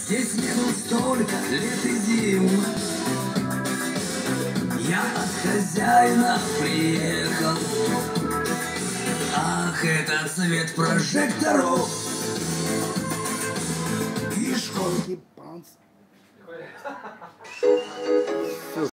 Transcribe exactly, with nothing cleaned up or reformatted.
Здесь нету столько лет и зим. Я от хозяина приехал. Ах, это цвет прожекторов и школки панц.